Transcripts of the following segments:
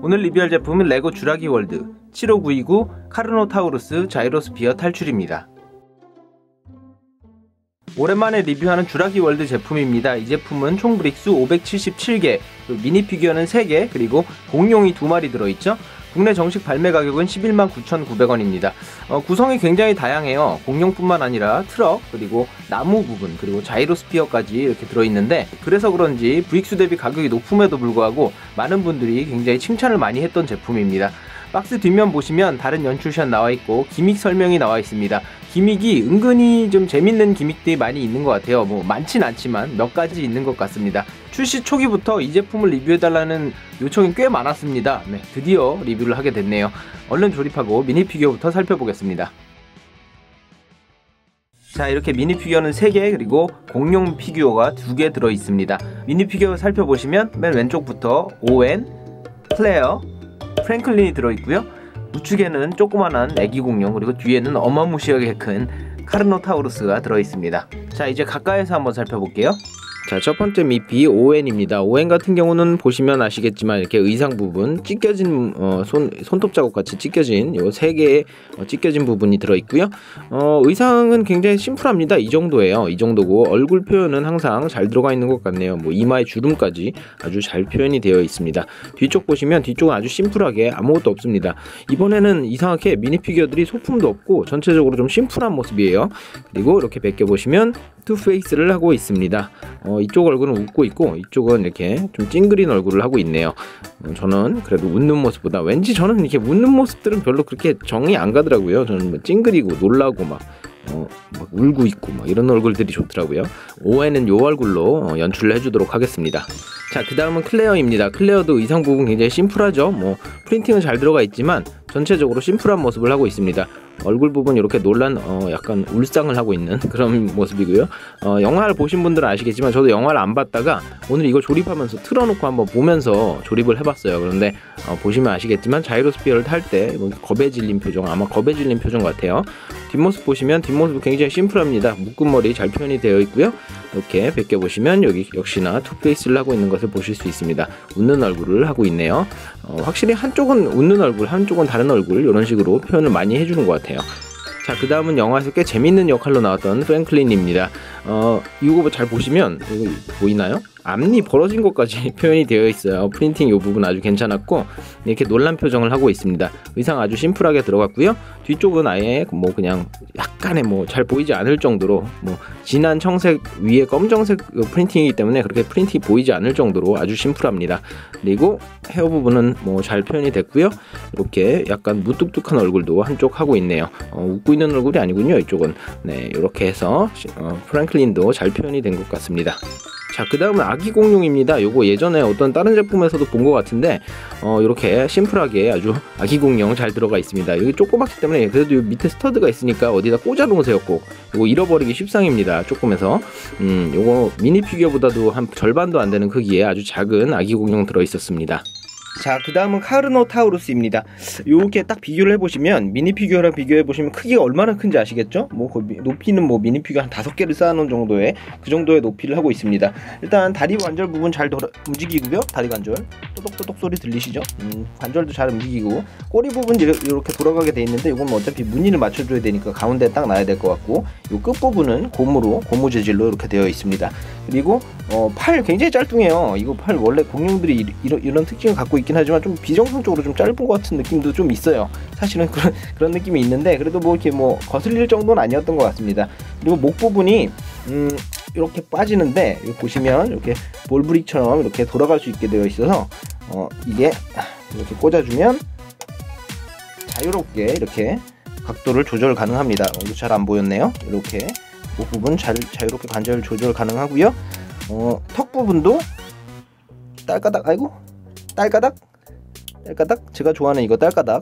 오늘 리뷰할 제품은 레고 쥬라기 월드 75929 카르노타우루스 자이로스피어 탈출입니다. 오랜만에 리뷰하는 쥬라기 월드 제품입니다. 이 제품은 총 브릭수 577개, 미니 피규어는 3개, 그리고 공룡이 2마리 들어있죠. 국내 정식 발매 가격은 119,900원입니다. 구성이 굉장히 다양해요. 공룡뿐만 아니라 트럭, 그리고 나무 부분, 그리고 자이로스피어까지 이렇게 들어있는데, 그래서 그런지 브릭수 대비 가격이 높음에도 불구하고 많은 분들이 굉장히 칭찬을 많이 했던 제품입니다. 박스 뒷면 보시면 다른 연출샷 나와있고 기믹 설명이 나와 있습니다. 기믹이 은근히 좀 재밌는 기믹들이 많이 있는 것 같아요. 뭐 많진 않지만 몇 가지 있는 것 같습니다. 출시 초기부터 이 제품을 리뷰해달라는 요청이 꽤 많았습니다. 네, 드디어 리뷰를 하게 됐네요. 얼른 조립하고 미니 피규어부터 살펴보겠습니다. 자, 이렇게 미니 피규어는 3개, 그리고 공룡 피규어가 2개 들어있습니다. 미니 피규어 살펴보시면 맨 왼쪽부터 오웬, 클레어, 프랭클린이 들어있고요. 우측에는 조그만한 애기 공룡, 그리고 뒤에는 어마무시하게 큰 카르노타우루스가 들어있습니다. 자, 이제 가까이서 한번 살펴볼게요. 자, 첫 번째 미피 오웬입니다. 오웬 같은 경우는 보시면 아시겠지만 이렇게 의상 부분 찢겨진 손톱 자국 같이 찢겨진 요 3개의 찢겨진 부분이 들어있고요. 의상은 굉장히 심플합니다. 이 정도예요. 이 정도고 얼굴 표현은 항상 잘 들어가 있는 것 같네요. 뭐 이마에 주름까지 아주 잘 표현이 되어 있습니다. 뒤쪽 보시면 뒤쪽은 아주 심플하게 아무것도 없습니다. 이번에는 이상하게 미니 피규어들이 소품도 없고 전체적으로 좀 심플한 모습이에요. 그리고 이렇게 벗겨보시면 투페이스를 하고 있습니다. 이쪽 얼굴은 웃고 있고 이쪽은 이렇게 좀 찡그린 얼굴을 하고 있네요. 저는 그래도 웃는 모습보다 왠지 저는 이렇게 웃는 모습들은 별로 그렇게 정이 안 가더라고요. 저는 뭐 찡그리고 놀라고 막 울고 있고 막 이런 얼굴들이 좋더라고요. 오웬은 요 얼굴로 연출을 해주도록 하겠습니다. 자, 그 다음은 클레어입니다. 클레어도 의상 부분 굉장히 심플하죠. 뭐 프린팅은 잘 들어가 있지만 전체적으로 심플한 모습을 하고 있습니다. 얼굴 부분 이렇게 놀란 약간 울상을 하고 있는 그런 모습이고요. 영화를 보신 분들은 아시겠지만 저도 영화를 안 봤다가 오늘 이거 조립하면서 틀어놓고 한번 보면서 조립을 해봤어요. 그런데 보시면 아시겠지만 자이로스피어를 탈 때 겁에 질린 표정, 아마 겁에 질린 표정 같아요. 뒷모습 보시면 뒷모습 굉장히 심플합니다. 묶은 머리 잘 표현이 되어 있고요. 이렇게 벗겨보시면 여기 역시나 투페이스를 하고 있는 것을 보실 수 있습니다. 웃는 얼굴을 하고 있네요. 확실히 한쪽은 웃는 얼굴, 한쪽은 다른 얼굴 이런 식으로 표현을 많이 해주는 것 같아요. 자, 그 다음은 영화에서 꽤 재밌는 역할로 나왔던 프랭클린입니다. 이거 잘 보시면 이거 보이나요? 앞니 벌어진 것까지 표현이 되어 있어요. 프린팅 이 부분 아주 괜찮았고 이렇게 놀란 표정을 하고 있습니다. 의상 아주 심플하게 들어갔고요. 뒤쪽은 아예 뭐 그냥 약간의 뭐 잘 보이지 않을 정도로 뭐 진한 청색 위에 검정색 프린팅이기 때문에 그렇게 프린팅이 보이지 않을 정도로 아주 심플합니다. 그리고 헤어 부분은 뭐 잘 표현이 됐고요. 이렇게 약간 무뚝뚝한 얼굴도 한쪽 하고 있네요. 웃고 있는 얼굴이 아니군요. 이쪽은. 네, 이렇게 해서 프랭클린도 잘 표현이 된 것 같습니다. 자, 그 다음은 아기 공룡입니다. 요거 예전에 어떤 다른 제품에서도 본 것 같은데 이렇게 심플하게 아주 아기 공룡 잘 들어가 있습니다. 여기 조그맣기 때문에 그래도 밑에 스터드가 있으니까 어디다 꽂아 놓으세요. 꼭 요거 잃어버리기 십상입니다. 조금해서 요거 미니 피규어보다도 한 절반도 안 되는 크기의 아주 작은 아기 공룡 들어 있었습니다. 자, 그 다음은 카르노타우루스입니다. 이렇게 딱 비교를 해보시면 미니 피규어랑 비교해보시면 크기가 얼마나 큰지 아시겠죠? 뭐 높이는 뭐 미니 피규어 한 5개를 쌓아놓은 정도의 그 정도의 높이를 하고 있습니다. 일단 다리 관절 부분 잘 움직이고요. 다리 관절 또독또독 소리 들리시죠? 관절도 잘 움직이고 꼬리 부분 이렇게 돌아가게 돼 있는데 이건 뭐 어차피 무늬를 맞춰줘야 되니까 가운데에 딱 놔야 될 것 같고 이 끝부분은 고무 재질로 이렇게 되어 있습니다. 그리고 팔 굉장히 짤뚱해요. 이거 팔 원래 공룡들이 이런 특징을 갖고 있긴 하지만 좀 비정상적으로 좀 짧은 것 같은 느낌도 좀 있어요. 사실은 그런 느낌이 있는데 그래도 뭐 이렇게 뭐 거슬릴 정도는 아니었던 것 같습니다. 그리고 목 부분이 이렇게 빠지는데 여기 보시면 이렇게 볼브릭처럼 이렇게 돌아갈 수 있게 되어 있어서 이게 이렇게 꽂아주면 자유롭게 이렇게 각도를 조절 가능합니다. 이거 잘 안 보였네요. 이렇게 목 부분 자유롭게 관절 조절 가능하고요. 턱 부분도 딸가닥, 아이고 딸가닥 제가 좋아하는 이거 딸가닥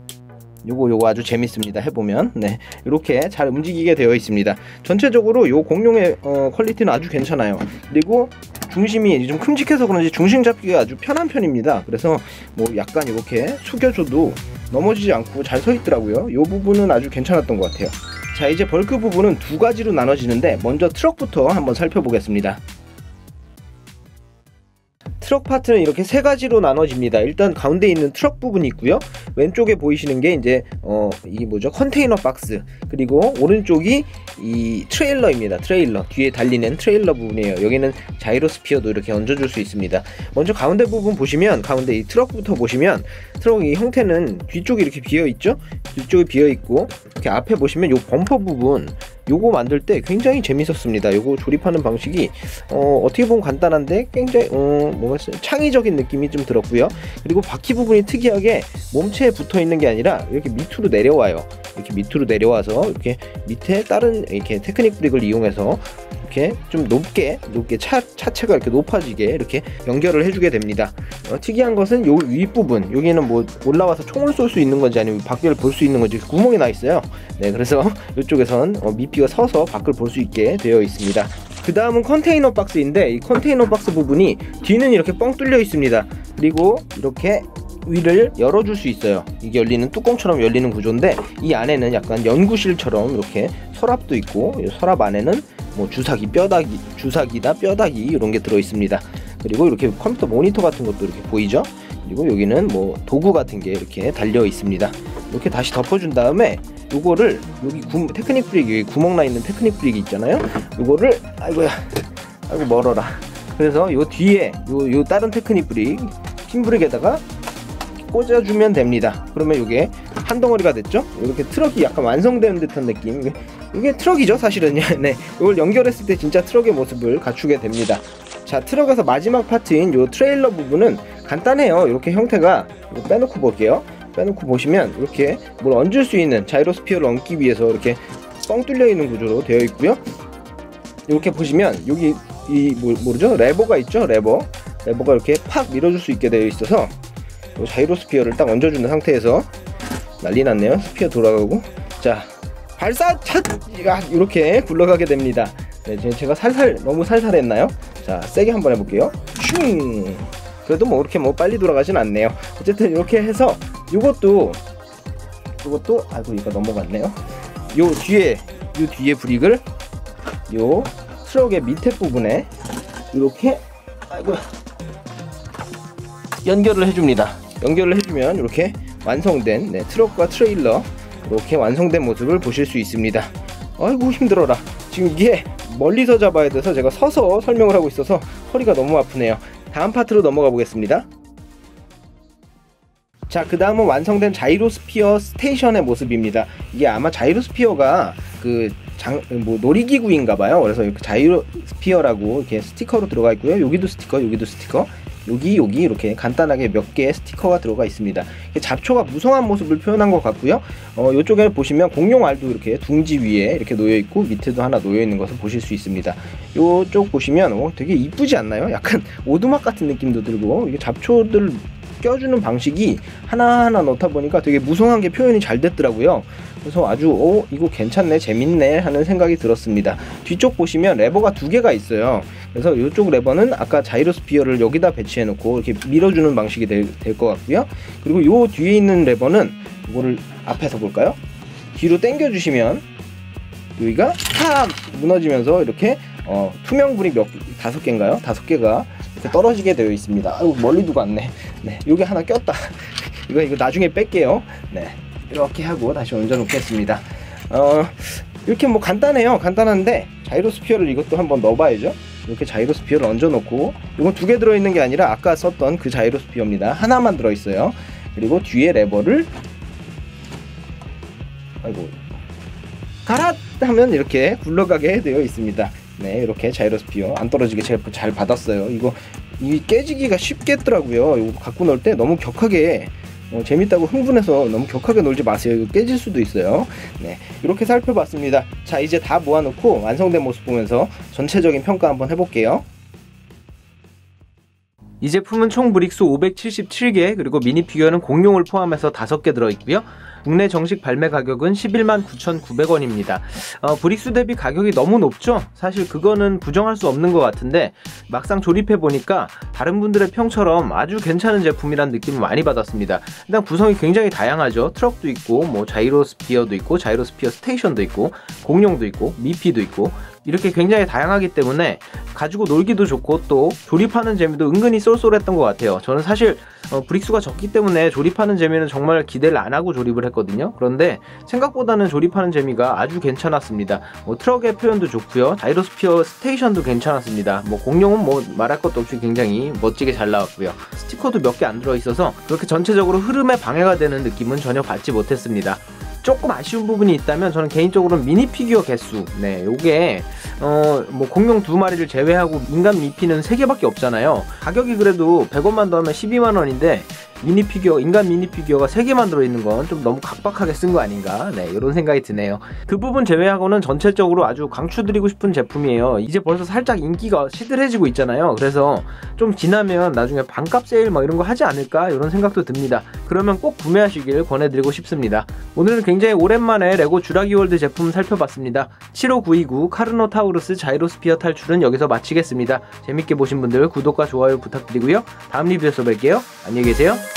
요거 아주 재밌습니다. 해보면 네, 이렇게 잘 움직이게 되어 있습니다. 전체적으로 요 공룡의 퀄리티는 아주 괜찮아요. 그리고 중심이 좀 큼직해서 그런지 중심 잡기가 아주 편한 편입니다. 그래서 뭐 약간 이렇게 숙여줘도 넘어지지 않고 잘 서 있더라고요. 요 부분은 아주 괜찮았던 것 같아요. 자, 이제 벌크 부분은 두 가지로 나눠지는데 먼저 트럭부터 한번 살펴보겠습니다. 트럭 파트는 이렇게 세 가지로 나눠집니다. 일단 가운데 있는 트럭 부분이 있고요. 왼쪽에 보이시는 게 이제 이게 뭐죠? 컨테이너 박스. 그리고 오른쪽이 이 트레일러입니다. 트레일러. 뒤에 달리는 트레일러 부분이에요. 여기는 자이로스피어도 이렇게 얹어줄 수 있습니다. 먼저 가운데 부분 보시면, 가운데 이 트럭부터 보시면, 트럭 이 형태는 뒤쪽이 이렇게 비어 있죠? 뒤쪽이 비어 있고, 이렇게 앞에 보시면 요 범퍼 부분, 요거 만들 때 굉장히 재밌었습니다. 요거 조립하는 방식이 어떻게 보면 간단한데 굉장히 뭔가 창의적인 느낌이 좀 들었고요. 그리고 바퀴 부분이 특이하게 몸체에 붙어 있는 게 아니라 이렇게 밑으로 내려와요. 이렇게 밑으로 내려와서 이렇게 밑에 다른 이렇게 테크닉 브릭을 이용해서 이렇게 좀 높게 차체가 이렇게 높아지게 이렇게 연결을 해주게 됩니다. 특이한 것은 요 윗부분, 여기는 뭐 올라와서 총을 쏠 수 있는 건지 아니면 밖을 볼 수 있는 건지 구멍이 나 있어요. 네, 그래서 이쪽에선 미피가 서서 밖을 볼 수 있게 되어 있습니다. 그 다음은 컨테이너 박스인데, 이 컨테이너 박스 부분이 뒤는 이렇게 뻥 뚫려 있습니다. 그리고 이렇게 위를 열어줄 수 있어요. 이게 열리는 뚜껑처럼 열리는 구조인데, 이 안에는 약간 연구실처럼 이렇게 서랍도 있고, 이 서랍 안에는 뭐 주사기, 주사기나 뼈다귀 이런 게 들어 있습니다. 그리고 이렇게 컴퓨터 모니터 같은 것도 이렇게 보이죠? 그리고 여기는 뭐 도구 같은 게 이렇게 달려 있습니다. 이렇게 다시 덮어준 다음에 요거를 여기 테크닉 브릭, 여기 구멍 나 있는 테크닉 브릭이 있잖아요. 요거를 아이고 멀어라. 그래서 요 뒤에 요 다른 테크닉 브릭, 핀 브릭에다가 꽂아주면 됩니다. 그러면 이게 한 덩어리가 됐죠? 이렇게 트럭이 약간 완성되는 듯한 느낌. 이게 트럭이죠, 사실은요. 네, 이걸 연결했을 때 진짜 트럭의 모습을 갖추게 됩니다. 자, 트럭에서 마지막 파트인 요 트레일러 부분은 간단해요. 이렇게 형태가, 이거 빼놓고 볼게요. 빼놓고 보시면 이렇게 뭘 얹을 수 있는, 자이로스피어를 얹기 위해서 이렇게 뻥 뚫려 있는 구조로 되어 있고요. 이렇게 보시면 여기 뭐죠? 레버가 있죠? 레버가 이렇게 팍 밀어줄 수 있게 되어 있어서 자이로스피어를 딱 얹어주는 상태에서, 난리 났네요. 스피어 돌아가고, 자, 발사 차 이렇게 굴러가게 됩니다. 네, 제가 너무 살살했나요? 자, 세게 한번 해볼게요. 슝. 그래도 뭐 이렇게 뭐 빨리 돌아가진 않네요. 어쨌든 이렇게 해서 이것도 아이고 이거 넘어갔네요. 요 뒤에 브릭을 요 트럭의 밑에 부분에 이렇게 연결을 해줍니다. 연결을 해주면 이렇게 완성된, 네, 트럭과 트레일러 이렇게 완성된 모습을 보실 수 있습니다. 아이고 힘들어라. 지금 이게 멀리서 잡아야 돼서 제가 서서 설명을 하고 있어서 허리가 너무 아프네요. 다음 파트로 넘어가 보겠습니다. 자, 그 다음은 완성된 자이로스피어 스테이션의 모습입니다. 이게 아마 자이로스피어가 놀이기구인가봐요. 그래서 이렇게 자이로스피어라고 이렇게 스티커로 들어가 있고요. 여기도 스티커, 여기 이렇게 간단하게 몇 개의 스티커가 들어가 있습니다. 잡초가 무성한 모습을 표현한 것 같고요. 이쪽에 보시면 공룡알도 이렇게 둥지 위에 이렇게 놓여 있고 밑에도 하나 놓여 있는 것을 보실 수 있습니다. 이쪽 보시면 되게 이쁘지 않나요? 약간 오두막 같은 느낌도 들고, 이게 잡초들 껴주는 방식이 하나하나 넣다 보니까 되게 무성한 게 표현이 잘 됐더라고요. 그래서 아주 이거 괜찮네, 재밌네 하는 생각이 들었습니다. 뒤쪽 보시면 레버가 두 개가 있어요. 그래서 이쪽 레버는 아까 자이로스피어를 여기다 배치해 놓고 이렇게 밀어주는 방식이 될 것 같고요. 그리고 요 뒤에 있는 레버는 이거를 앞에서 볼까요? 뒤로 당겨 주시면 여기가 탁 무너지면서 이렇게 투명 불이 다섯 개인가요? 5개가 이렇게 떨어지게 되어 있습니다. 아이고 멀리 두고 왔네. 네, 여기 하나 꼈다. 이거 나중에 뺄게요. 네, 이렇게 하고 다시 얹어 놓겠습니다. 이렇게 뭐 간단해요. 간단한데 자이로스피어를 이것도 한번 넣어봐야죠. 이렇게 자이로스피어를 얹어 놓고, 이건 2개 들어있는 게 아니라 아까 썼던 그 자이로스피어입니다. 하나만 들어있어요. 그리고 뒤에 레버를 가라 하면 이렇게 굴러가게 되어 있습니다. 네, 이렇게 자이로스피어 안 떨어지게 제가 잘 받았어요. 이 깨지기가 쉽겠더라고요. 이거 갖고 놀 때 너무 격하게 재밌다고 흥분해서 너무 격하게 놀지 마세요. 이거 깨질 수도 있어요. 네, 이렇게 살펴봤습니다. 자, 이제 다 모아놓고 완성된 모습 보면서 전체적인 평가 한번 해볼게요. 이 제품은 총 브릭수 577개, 그리고 미니 피규어는 공룡을 포함해서 5개 들어있고요. 국내 정식 발매 가격은 119,900원입니다. 브릭수 대비 가격이 너무 높죠? 사실 그거는 부정할 수 없는 것 같은데, 막상 조립해보니까 다른 분들의 평처럼 아주 괜찮은 제품이란 느낌을 많이 받았습니다. 일단 구성이 굉장히 다양하죠. 트럭도 있고, 뭐 자이로스피어도 있고, 자이로스피어 스테이션도 있고, 공룡도 있고, 미피도 있고, 이렇게 굉장히 다양하기 때문에 가지고 놀기도 좋고 또 조립하는 재미도 은근히 쏠쏠했던 것 같아요. 저는 사실 브릭수가 적기 때문에 조립하는 재미는 정말 기대를 안 하고 조립을 했거든요. 그런데 생각보다는 조립하는 재미가 아주 괜찮았습니다. 트럭의 표현도 좋고요. 자이로스피어 스테이션도 괜찮았습니다. 공룡은 말할 것도 없이 굉장히 멋지게 잘 나왔고요. 스티커도 몇 개 안 들어있어서 그렇게 전체적으로 흐름에 방해가 되는 느낌은 전혀 받지 못했습니다. 조금 아쉬운 부분이 있다면 저는 개인적으로 미니 피규어 개수, 요게 공룡 2마리를 제외하고 인간 미피는 3개밖에 없잖아요. 가격이 그래도 100원만 더 하면 12만원인데 인간 미니 피규어가 3개만 들어있는 건 좀 너무 각박하게 쓴 거 아닌가, 이런 생각이 드네요. 그 부분 제외하고는 전체적으로 아주 강추드리고 싶은 제품이에요. 이제 벌써 살짝 인기가 시들해지고 있잖아요. 그래서 좀 지나면 나중에 반값 세일 이런 거 하지 않을까, 이런 생각도 듭니다. 그러면 꼭 구매하시길 권해드리고 싶습니다. 오늘은 굉장히 오랜만에 레고 쥬라기월드 제품 살펴봤습니다. 75929 카르노타우루스 자이로스피어 탈출은 여기서 마치겠습니다. 재밌게 보신 분들 구독과 좋아요 부탁드리고요. 다음 리뷰에서 뵐게요. 안녕히 계세요.